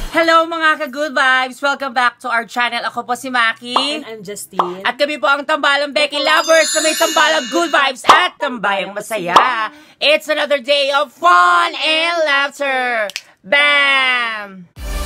Hello mga ka-good vibes! Welcome back to our channel. Ako po si Maki. And I'm Justine. At kami po ang Tambalang Becky Lovers na may tambalang good vibes at tambayang masaya. It's another day of fun and laughter. Bam!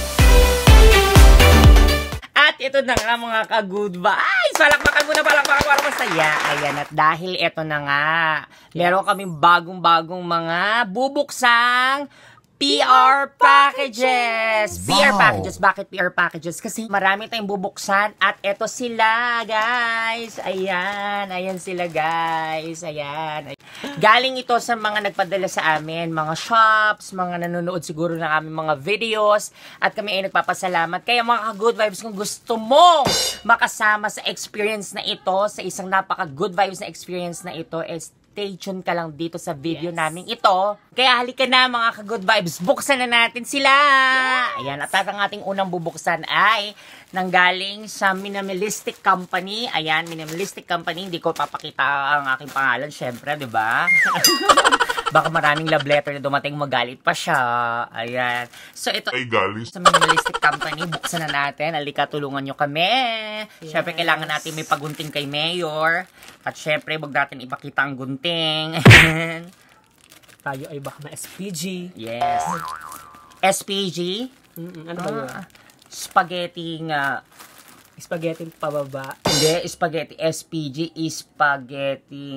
At ito na nga mga ka-good vibes. Palakpakan muna, palakpakan para masaya. Ayan, at dahil ito na nga, meron kaming bagong-bagong mga bubuksang PR packages! Wow. PR packages. Bakit PR packages? Kasi marami tayong bubuksan at eto sila, guys. Ayan. Ayan sila, guys. Ayan. Galing ito sa mga nagpadala sa amin. Mga shops, mga nanonood siguro ng aming mga videos. At kami ay nagpapasalamat. Kaya mga good vibes, kung gusto mong makasama sa experience na ito, sa isang napaka-good vibes na experience na ito, is stay tuned ka lang dito sa video namin ito. Kaya halika na mga ka-good vibes, buksan na natin sila! Ayan, at ang ating unang bubuksan ay nanggaling sa Minimalistic Company. Ayan, Minimalistic Company. Hindi ko papakita ang aking pangalan, syempre, di ba? Baka maraming love letter na dumating, magalit pa siya. Ayan. So, ito ay galing sa Minimalistic Company. Buksan na natin. Halika, tulungan nyo kami. Yes. Syempre, kailangan natin may pagunting kay Mayor. At syempre, wag natin ipakita ang gunting. Tayo ay baka na-SPG. Yes. SPG? Ano ba yun? Spaghetti nga. Spaghetti pababa. Hindi, spaghetti. SPG is spaghetti.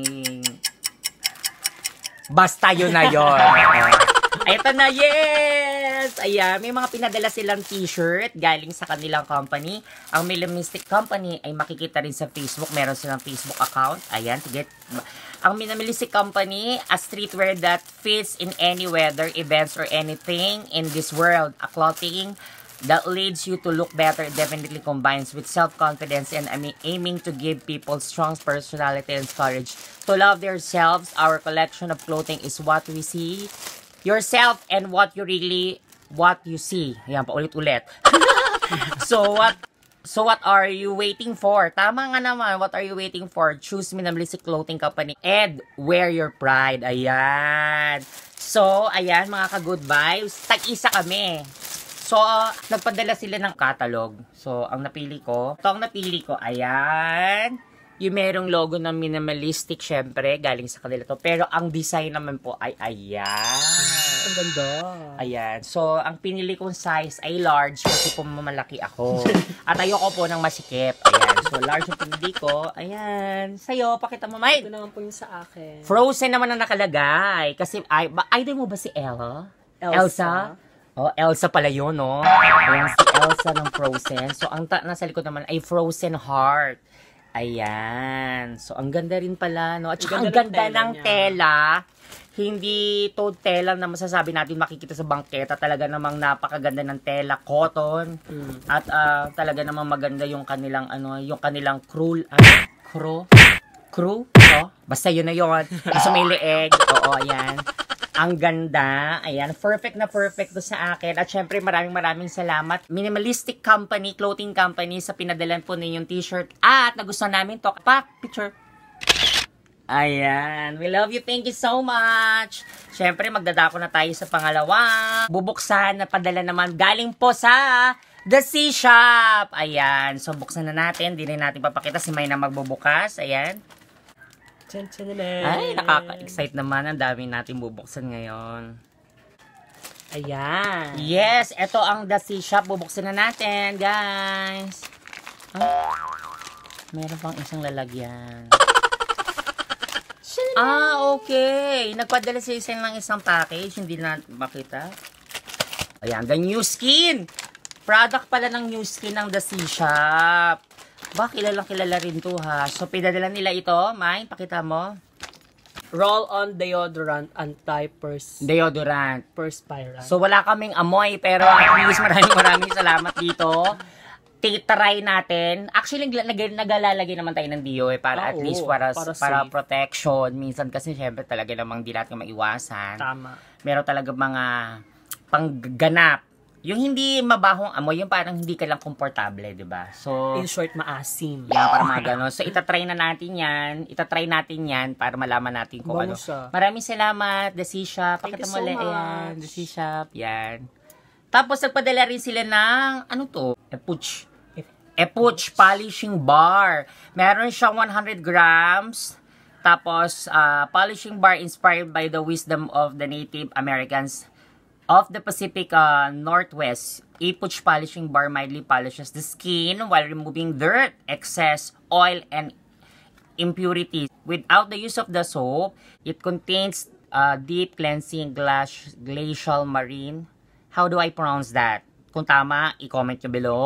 Basta yun na yun. Ito na, yes! Ayan, may mga pinadala silang t-shirt galing sa kanilang company. Ang Minimalistic Company ay makikita rin sa Facebook. Meron silang Facebook account. Ayan, sige. Ang Minimalistic Company, a streetwear that fits in any weather, events, or anything in this world. A clothing that leads you to look better definitely combines with self-confidence and aiming to give people strong personality and courage to love themselves. Our collection of clothing is what we see yourself and what you see. Yan, paulit-ulit. So what are you waiting for? Tama nga naman, what are you waiting for? Choose Minimalistic Clothing Company and wear your pride. Ayan. So, ayan mga ka-good vibes. Tag-isa kami. So, nagpadala sila ng catalog. So, ang napili ko, ayan. Yung merong logo ng Minimalistic, syempre, galing sa kanila to. Pero, ang design naman po ay ayan. Ang ganda. Ayan. So, ang pinili kong size ay large kasi po mamalaki ako. At ayoko po ng masikip. Ayan. So, large yung pinili ko. Ayan. Sa'yo, pakita mo, Mike. Ito naman po yung sa akin. Frozen naman ang nakalagay. Kasi, idol mo ba si Ella? Elsa? Oh, Elsa pala yun, no? Ayan, si Elsa ng Frozen. So, ang nasa likod naman ay Frozen Heart. Ayan. So, ang ganda rin pala, no? At saka ang ganda ng tela. Hindi to tela na masasabi natin makikita sa bangketa. Talaga namang napakaganda ng tela. Cotton. At talaga namang maganda yung kanilang, yung kanilang crew. Crew? Oh, basta yun na yun. Gusto may leeg. Oo, ayan. Ang ganda. Ayan. Perfect na perfect to sa akin. At syempre, maraming salamat. Minimalistic Company, clothing company, sa pinadalan po ninyong t-shirt. At nagustuhan namin to. Picture. Ayan. We love you. Thank you so much. Syempre, magdadako na tayo sa pangalawa. Bubuksan na padala naman. Galing po sa The Sea Shop. Ayan. So, buksan na natin. Di rin natin papakita si May na magbubukas. Ayan. Ay, nakaka-excite naman. Ang dami natin bubuksan ngayon. Ayan. Yes, ito ang The Sea Shop. Bubuksan na natin, guys. Meron pang isang lalagyan. Okay. Nagpadala si Isang ng isang package. Hindi na makita. Ayan, the New Skin. Product pala ng New Skin ng The Sea Shop. Ba, kilala rin to ha. So, pinadala nila ito. May, pakita mo. Roll-on deodorant Deodorant. Perspirant. So, wala kaming amoy. Pero at least maraming salamat dito. Titry natin. Actually, nagalalagay naman tayo ng dio para at least para protection. Minsan kasi syempre talaga namang di natin maiwasan. Tama. Meron talaga mga pangganap. Yung hindi mabahong amoy, yung parang hindi ka lang komportable, di ba? So, in short, maasim. Yeah, parang mga gano'n. So, itatry natin yan para malaman natin kung ano. Maraming salamat, The Sea Shop. Pakita mo lang, ayan, The Sea Shop, yan. Tapos nagpadala rin sila ng, ano to? Epuch polishing bar. Meron siyang 100 grams. Tapos, polishing bar inspired by the wisdom of the Native Americans of the Pacific Northwest. Epuch polishing bar mildly polishes the skin while removing dirt, excess, oil, and impurities. Without the use of the soap, it contains deep cleansing glacial marine. How do I pronounce that? Kung tama, i-comment nyo below.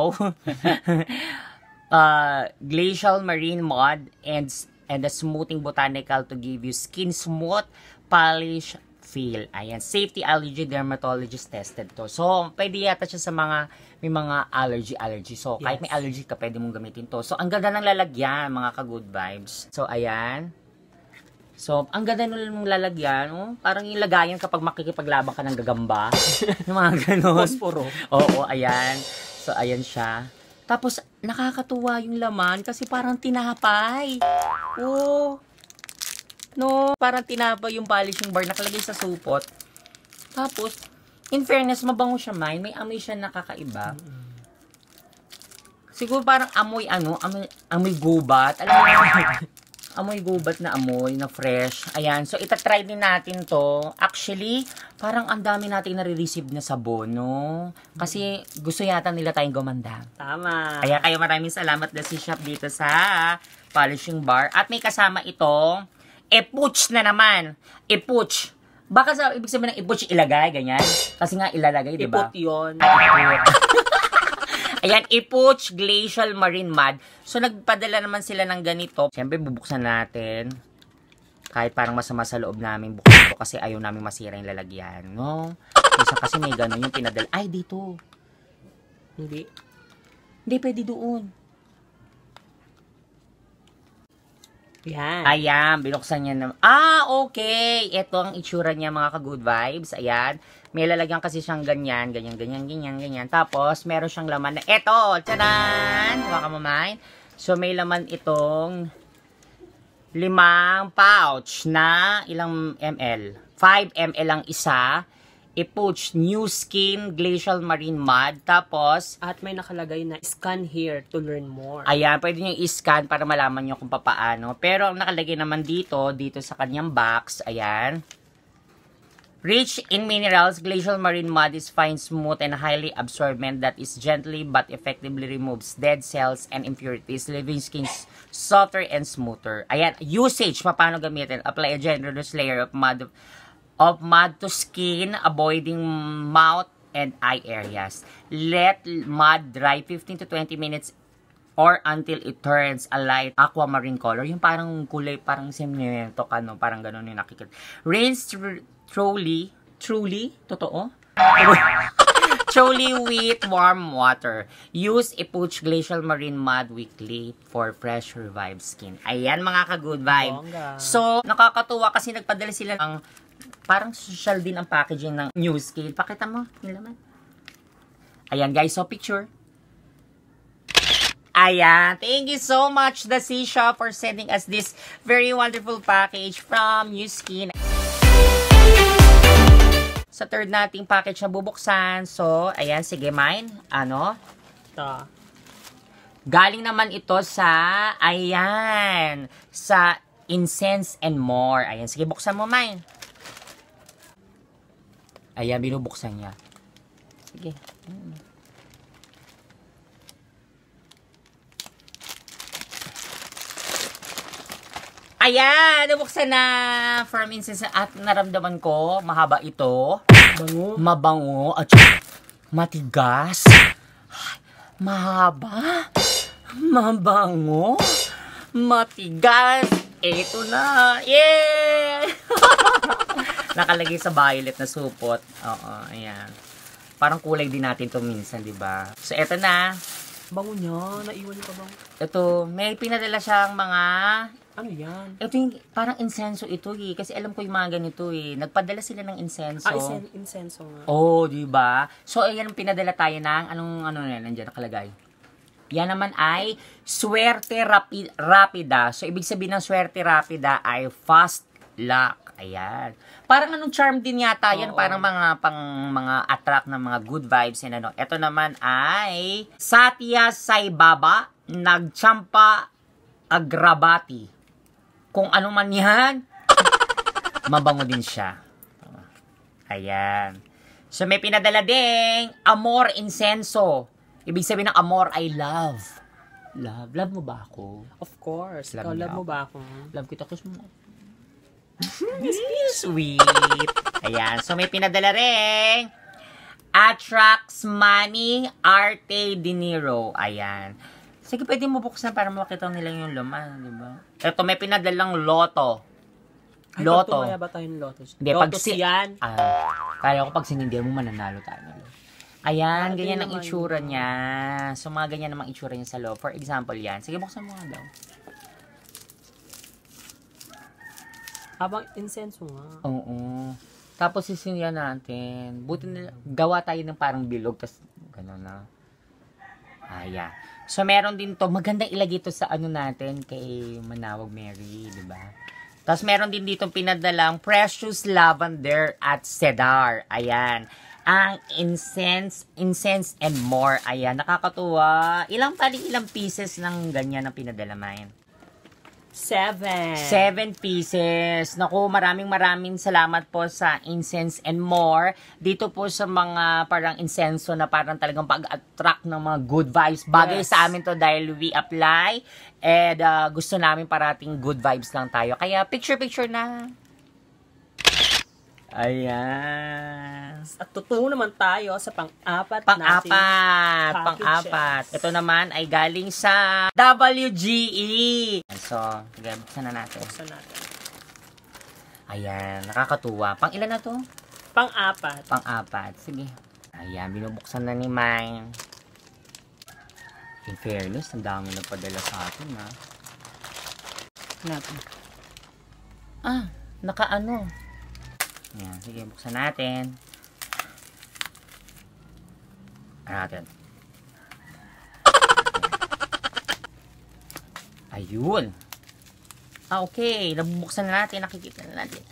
Glacial marine mud and a smoothing botanical to give you skin smooth, polish feel. Ayan, safety allergy dermatologist tested to. So, pwede yata siya sa mga may mga allergy. So, kahit may allergy ka, pwede mong gamitin to. So, ang ganda ng lalagyan, mga ka-good vibes. So, ayan. So, ang ganda nung lalagyan, oh, parang yung lagayan kapag makikipaglaban ka ng gagamba. Yung mga ganon. Posporo. Oo, ayan. So, ayan siya. Tapos, nakakatuwa yung laman kasi parang tinapay. Oh. No, parang tinapay yung polishing bar nakalagay sa supot. Tapos, in fairness, mabango siya, may amoy siya nakakaiba. Siguro parang amoy gubat. Alam mo, amoy gubat na amoy, na fresh. Ayan, so itatry din natin to. Actually, parang ang dami natin nare-receive na sabon, no? Kasi gusto yata nila tayong gumanda. Tama. Kaya kayo maraming salamat na si Shop dito sa polishing bar. At may kasama itong epuch na naman. Epuch. Baka sa ibig sabihin ng epuch ilagay, ganyan. Kasi nga ilalagay, di ba? Ipot yun. Ayan, Epuch Glacial Marine Mud. So, nagpadala naman sila ng ganito. Siyempre, bubuksan natin. Kahit parang masama sa loob namin buksan ito kasi ayaw namin masira yung lalagyan, no? Minsan kasi may gano'n yung pinadala. Ay, dito. Hindi. Hindi, pwede doon. Yan. Ayan, binuksan niya naman. Okay. Ito ang itsura niya, mga ka-good vibes. Ayan. May lalagyan kasi siyang ganyan. Tapos, meron siyang laman na eto. Tcharan! Huwag ka mamain. So, may laman itong 5 pouch na ilang ml. 5 ml ang isa. Epuch New Skin Glacial Marine Mud. Tapos, At may nakalagay na scan here to learn more. ayan, pwede nyo i-scan para malaman nyo kung paano. Pero ang nakalagay naman dito sa kanyang box, ayan. Rich in minerals, glacial marine mud is fine, smooth, and highly absorbent that is gently but effectively removes dead cells and impurities, leaving skin softer and smoother. Ayan, usage, paano gamitin? Apply a generous layer of mud to skin, avoiding mouth and eye areas. Let mud dry 15 to 20 minutes or until it turns a light aquamarine color. Yung parang kulay, parang semento ka, no? Parang ganun yung nakikita. Rinse truly, totoo? Truly with warm water. Use Epuch Glacial Marine Mud weekly for fresh revived skin. Ayan, mga ka-good vibe. Bongga. So, nakakatuwa kasi nagpadala sila ng parang social din ang packaging ng New Skin. Pakita mo, yung laman. Ayan, guys. So, picture. Ayan. Thank you so much, The Sea Shop, for sending us this very wonderful package from New Skin. Sa third nating package na bubuksan. So, ayan, sige, mine. Ano? Ito. Galing naman ito sa, ayan, sa Incense and More. Ayan, sige, buksan mo, mine. Ayan, binubuksan niya. Sige. Ayan, nabuksan na from Incense at naramdaman ko, mahaba ito. Bango. Mabango at matigas. Mahaba. Mabango. Matigas. Ito na. Yeah! Nakalagay sa violet na supot. Oo, ayan. Parang kulay din natin to minsan, di ba? So, eto na. Bango niya. Naiwan niya pa bang? Ito, may pinadala siyang mga... Ano yan? Ito yung parang insenso ito eh. Kasi alam ko yung mga ganito eh. Nagpadala sila ng insenso. Insenso nga. Oh, di ba? So, ayan, pinadala tayo ng, ano nandiyan nakalagay. Yan naman ay Suerte Rapida. So, ibig sabihin ng Suerte Rapida ay fast luck. Ayan. Parang anong charm din yata yan. Oo. Parang mga attract ng mga good vibes and ano. Ito naman ay Satya Sai Baba Nagchampa Agrabati. Kung ano man yan, mabango din siya. Ayan. So may pinadala ding Amor Incenso. Ibig sabihin ng amor ay love. Love. Love mo ba ako? Of course. Love Ikaw, niya love mo ako. ba ako? Love kita, kiss mo. Sweet. Ayan. So, may pinadala rin. Atrax Money Arte Dinero. Ayan. Sige, pwede mo buksan para makita nila yung laman, di ba? Ito, may pinadalang loto. Ay, Loto. Tumaya ba tayong lotos? Hindi, pag Lotos yan. kaya ko pag sinindihan mo, mananalo tayo. Ayan, Arte ganyan ang naman itsura yun. niya. So, mga ganyan namang itsura niya sa loob. For example, yan. Sige, buksan mo nga daw. Habang insenso nga. Oo. Tapos sisindihan natin. Buti nila, gawa tayo ng parang bilog. Tapos, gano'n na. Ayan. So, meron din to. Maganda ilagay to sa ano natin kay Manawag Mary, di ba? Tapos, meron din dito pinadalang Precious Lavender at Cedar. Ayan. Ang incense and more. Ayan, nakakatuwa. Ilang pieces ng ganyan ang pinadala mine? 7. 7 pieces. Naku, maraming salamat po sa Incense and More. Dito po sa mga parang insenso na parang talagang pag-attract ng mga good vibes. Bagay Yes. sa amin to dahil we apply and gusto namin parating good vibes lang tayo. Kaya picture na. Ayan. At totoo naman tayo sa pang-apat nating Pang-apat. packages. Ito naman ay galing sa WGE. So, sige, buksan na natin. Buksan natin. Ayan, nakakatuwa. Pang ilan na to? Pang-apat. Pang-apat. Sige. Ayan, binubuksan na ni Mine. In fairness, ang dami nagpadala sa atin, ha? Natin. Nakaano. Ayan, sige, buksan natin. Natin. Ayun. Okay. Nabubuksan na natin. Nakikita na natin.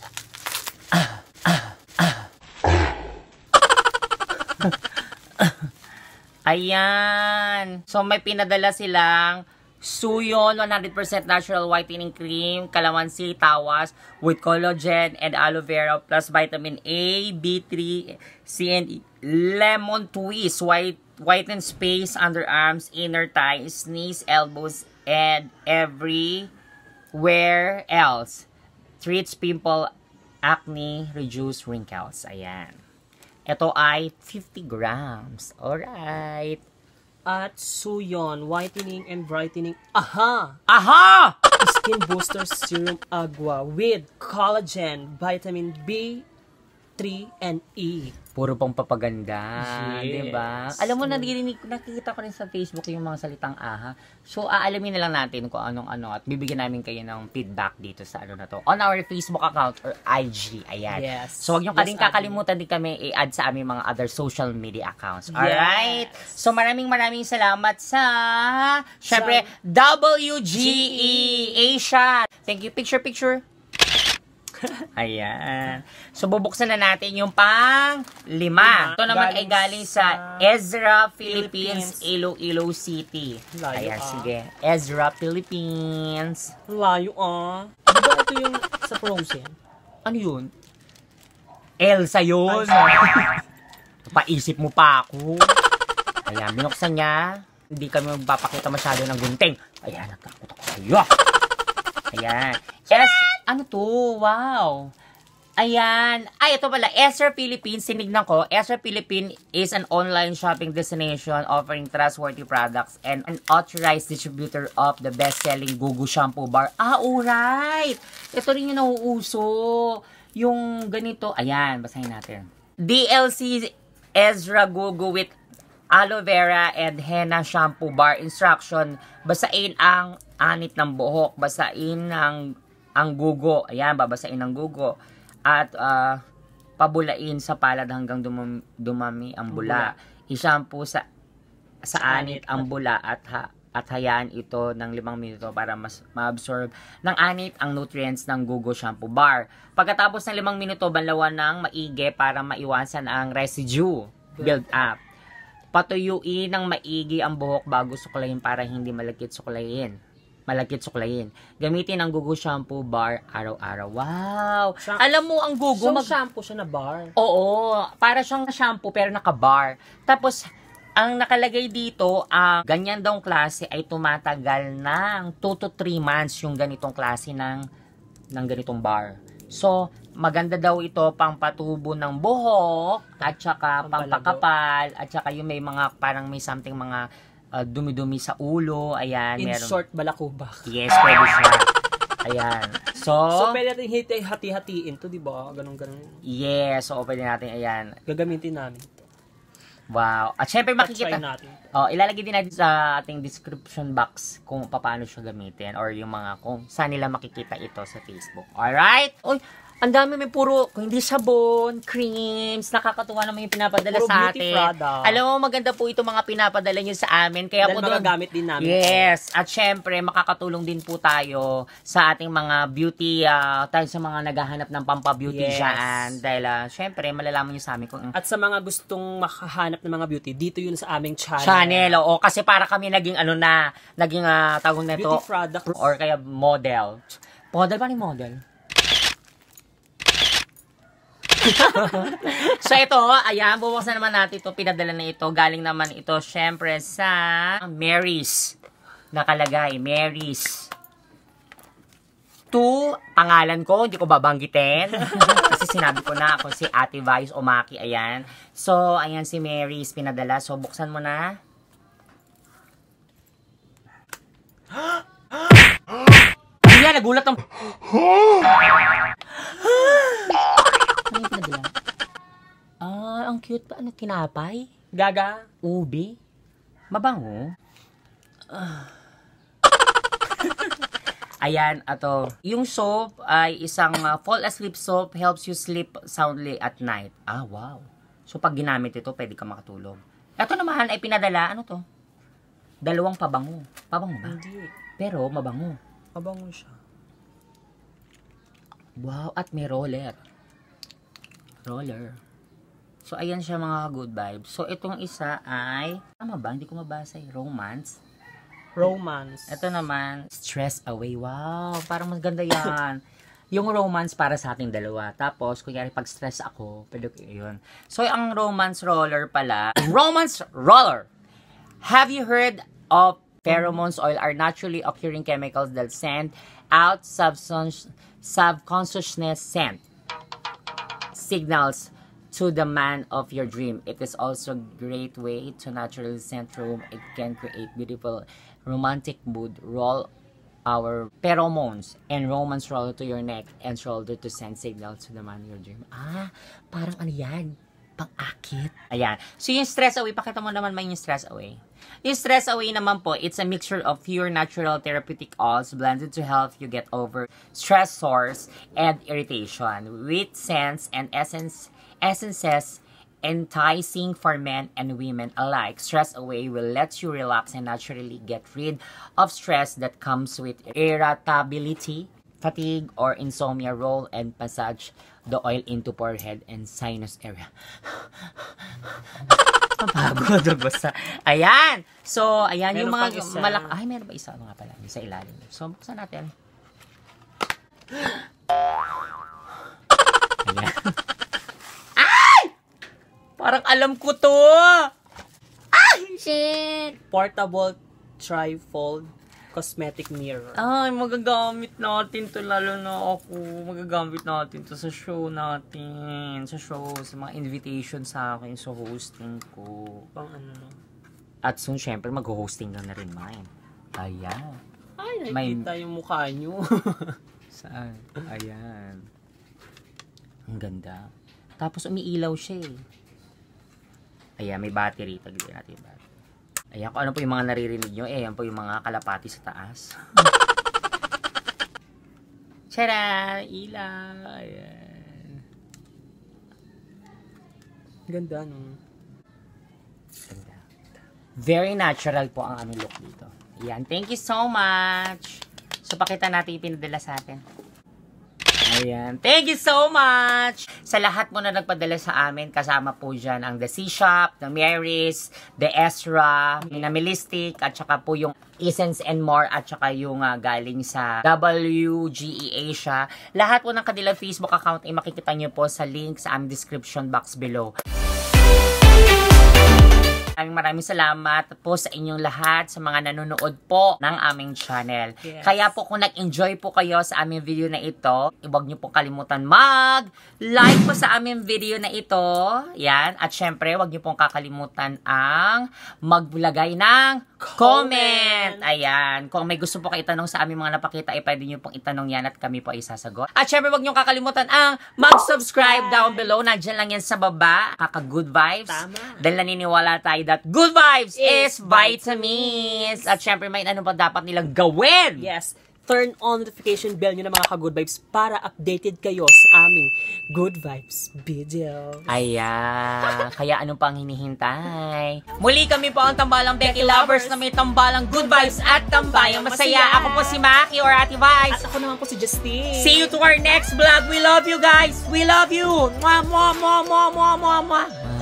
Ayan. So, may pinadala silang Suyon 100% natural whitening cream, calamansi, tawas with collagen and aloe vera plus vitamin A, B3, C, and E. Lemon twist, whiten space, underarms, inner thighs, knees, elbows, and everywhere else. Treats pimple, acne, reduce wrinkles. Ayan. Ito ay 50 grams. Alright. At Suyon, whitening and brightening. Aha! Aha! Skin booster serum agua with collagen, vitamin B3 and E. Puro pang papaganda, Yes. 'di ba? Alam mo, nakikita ko rin sa Facebook yung mga salitang aha. So, aalamin na lang natin kung anong-ano at bibigyan namin kayo ng feedback dito sa ano na to. On our Facebook account or IG. Ayan. Yes. So, huwag nyo Yes, kakalimutan din kami i-add sa aming mga other social media accounts. Alright? So, maraming salamat sa syempre, WGE Asia. Thank you. Picture. Ayan. So, bubuksan na natin yung pang-5. Ito naman ay galing sa Ezra Philippines, Iloilo City. Layo, Ayan, sige. Ezra Philippines. Layo Di ba ito yung sa Frozen? Ano yun? Elsa yun. Paisip mo pa ako. Ayan, binuksan niya. Hindi kami magpapakita masyado ng gunting. Ayan, natakot ako sa'yo. Ayan. Yes. Ano to? Wow. Ayan. Ay, ito pala. Ezra Philippines. Sinignan ko. Ezra Philippines is an online shopping destination offering trustworthy products and an authorized distributor of the best-selling Gugu Shampoo Bar. Alright. Ito rin yung nauuso. Yung ganito. Ayan. Basahin natin. DLC Ezra Gugu with aloe vera and henna shampoo bar. Instruction. Basain ang anit ng buhok. Basain ang gugo. Ayan, babasain ang gugo. At pabulain sa palad hanggang dumami ang bula. I-shampoo sa anit ang bula at at hayaan ito ng 5 minuto para mas ma-absorb ng anit ang nutrients ng Gugo Shampoo Bar. Pagkatapos ng 5 minuto, banlawan ng maigi para maiwasan ang residue build up. Patuyuin ng maigi ang buhok bago suklayin para hindi malagkit suklayin. Gamitin ang Gugo Shampoo Bar araw-araw. Wow! Alam mo, ang Gugo... So, shampoo siya na bar? Oo, para siyang shampoo pero naka-bar. Tapos, ang nakalagay dito, ganyan daw klase ay tumatagal ng 2 to 3 months yung ganitong klase ng ganitong bar. So, maganda daw ito pang patubo ng buhok, at saka pampakapal, at saka yung may mga, parang may something mga dumi-dumi sa ulo. Ayan. In meron. short, balakubak. Yes, pwede siya. Ayan. So pwede natin hati-hatiin to, di ba? Ganun-ganun. Yes, so pwede natin, ayan. Gagamitin namin. Wow. At syempre makikita, natin. Ilalagay din natin sa ating description box kung paano siya gamitin or yung mga kung saan nila makikita ito sa Facebook. Alright? Uy, ang dami may puro, kung hindi sabon, creams, nakakatuwa naman yung pinapadala puro sa beauty atin. product. Alam mo, maganda po ito mga pinapadala nyo sa amin. Kaya Dahil po magagamit din namin. Yes. At syempre, makakatulong din po tayo sa ating mga beauty, tayo sa mga naghahanap ng pampabeauty dyan. Dahil, syempre, malalaman nyo sa amin kung... At sa mga gustong makahanap ng mga beauty, dito yun sa aming channel. Oo. Kasi para kami naging tawag na ito. Beauty product. Or kaya model. Model, paano yung model? So ito, ayan, bubuksan naman natin ito, pinadala na ito. Galing naman ito, syempre, sa Mary's. Nakalagay, Mary's. Pangalan ko, hindi ko babanggitin. Kasi sinabi ko na ako si Ate Vice Omaki, ayan. So, ayan si Mary's pinadala. So, buksan mo na. Ayan, nagulat ang... Ano yung pinadala? Ang cute pa. Ano, tinapay? Gaga. Ubi? Mabango? Ayan, ato. Yung soap ay isang fall asleep soap, helps you sleep soundly at night. Wow. So, pag ginamit ito, pwede ka makatulog. Ito naman ay pinadala, ano to? 2 pabango. Pabango ba? Hindi. Pero, mabango. Pabango siya. Wow, at may roller. So, ayan siya mga good vibes. So, itong isa ay, tama ba? Hindi ko mabasa eh. Romance. Ito naman, stress away. Wow, parang maganda yan. Yung romance para sa ating dalawa. Tapos, kunyari pag stress ako, pwede ko yun. So, ang romance roller pala, romance roller. Have you heard of pheromones oil are naturally occurring chemicals that send out subconsciousness scent signals to the man of your dream. It is also a great way to naturally scent room. It can create beautiful romantic mood. Roll our pheromones and romance roller to your neck and shoulder to send signals to the man of your dream. Parang ano yan? Pang-akit. Ayan. So yung stress away, pakita mo naman yung stress away. Yung stress away naman po, it's a mixture of pure natural therapeutic oils blended to help you get over stressors and irritation with scents and essences enticing for men and women alike. Stress away will let you relax and naturally get rid of stress that comes with irritability, fatigue, or insomnia. Roll and massage the oil into forehead and sinus area. Mapagod. Basta. Ayan. So, ayan Meron yung mga pang isa. Ay, meron pa isa nga pala. Sa ilalim. So, buksan natin. Ayan. Ay! Parang alam ko to. Ay! Shit! Portable trifold cosmetic mirror. Ay, magagamit natin to, lalo na ako. Magagamit natin to sa show natin. Sa show, sa mga invitation sa akin, sa hosting ko. Pang ano? At soon, syempre, mag-hosting ka na rin, mine. Ayan. Ay, May- nakikita yung mukha nyo. Saan? Ayan. Ang ganda. Tapos, umiilaw siya eh. Ayan, may battery. Tagilin natin yung battery. Ayan, kung ano po yung mga naririnig nyo, ayan po yung mga kalapati sa taas. Tara! Ilaw! Ayan. Ganda, no? Ganda. Very natural po ang aming look dito. Ayan, thank you so much. So, pakita natin yung pinadala sa atin. Ayan. Thank you so much! Sa lahat mo na nagpadala sa amin, kasama po dyan ang The Sea Shop, The Mary's, The Ezra, Minimalistic, at saka po yung Essence and More, at saka yung galing sa WGE Asia. Lahat po ng kanilang Facebook account ay makikita nyo po sa link sa aming description box below. Maraming salamat po sa inyong lahat, sa mga nanonood po ng aming channel. Yes. Kaya po kung nag-enjoy po kayo sa aming video na ito, huwag niyo po kalimutan mag-like po sa aming video na ito. Yan. At syempre, huwag niyo pong kakalimutan ang maglagay ng comment. Ayan. Kung may gusto po kayo itanong sa aming mga napakita, ay pwede niyo pong itanong yan at kami po ay sasagot. At syempre, huwag niyo kakalimutan ang mag-subscribe down below. Nandiyan lang yan sa baba. Kaka-good vibes. Tama. Dahil naniniwala tayo that good vibes is vitamins. At syempre, may ano pa dapat nilang gawin. Yes. Turn on notification bell nyo na mga ka-Good Vibes para updated kayo sa aming Good Vibes video. Ayan. Kaya ano pang hinihintay? Muli kami po ang Tambalang Becky Lovers na may tambalang good vibes at tambayang masaya. Ako po si Maki or Ate Vibes. At ako naman po si Justine. See you to our next vlog. We love you guys. We love you. Mwah, mwah, mwah, mwah, mwah, mwah, mwah.